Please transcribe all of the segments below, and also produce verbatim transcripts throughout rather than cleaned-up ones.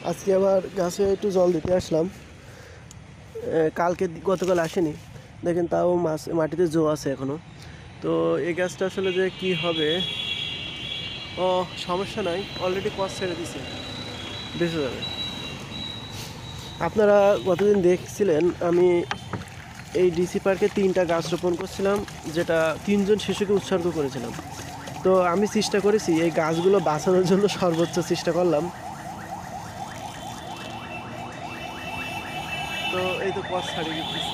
আজকে আবার গাছে একটু জল দিতে আসলাম। কালকে গতকাল আসেনি, দেখেন তাও মাছ মাটিতে জো আছে এখনো। তো এই গাছটা আসলে যে কি হবে, ও সমস্যা নাই, অলরেডি কস ছেড়ে দিছে, বেঁচে যাবে। আপনারা গতদিন দেখছিলেন আমি এই ডিসি পার্কে তিনটা গাছ রোপণ করছিলাম, যেটা তিনজন শিশুকে উৎসর্গ করেছিলাম। তো আমি চেষ্টা করেছি এই গাছগুলো বাঁচানোর জন্য, সর্বোচ্চ চেষ্টা করলাম। তো এই তো কস ছাড়িয়ে দিচ্ছে।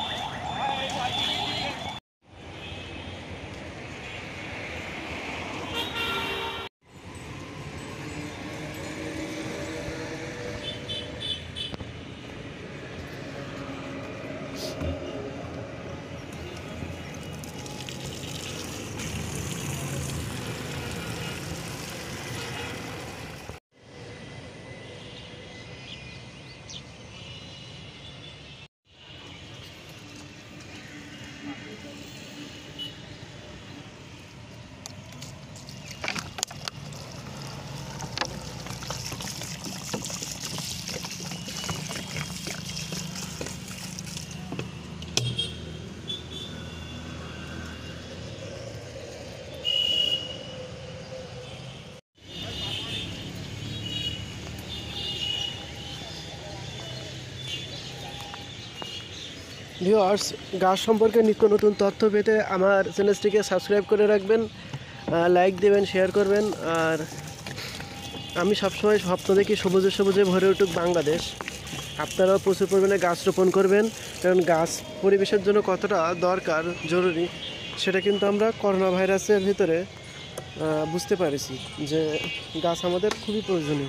ভিউয়ার্স, গাছ সম্পর্কে নিত্য নতুন তথ্য পেতে আমার চ্যানেলটিকে সাবস্ক্রাইব করে রাখবেন, লাইক দেবেন, শেয়ার করবেন। আর আমি সবসময় স্বপ্ন দেখি সবুজে সবুজে ভরে উঠুক বাংলাদেশ। আপনারাও প্রচুর পরিমাণে গাছ রোপণ করবেন, কারণ গাছ পরিবেশের জন্য কতটা দরকার, জরুরি, সেটা কিন্তু আমরা করোনা ভাইরাসের ভিতরে বুঝতে পারছি যে গাছ আমাদের খুবই প্রয়োজনীয়।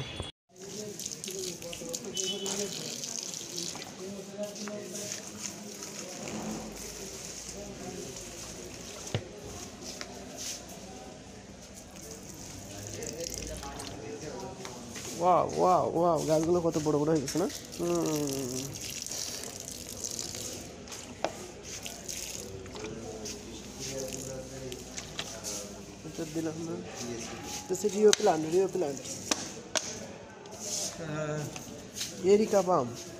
ওয়াও ওয়াও ওয়াও, গাছগুলো কত বড় বড় হয়ে গেছে না? হুম, দিলাম না। Rhoeo plant, rhoeo plant, areca বাম।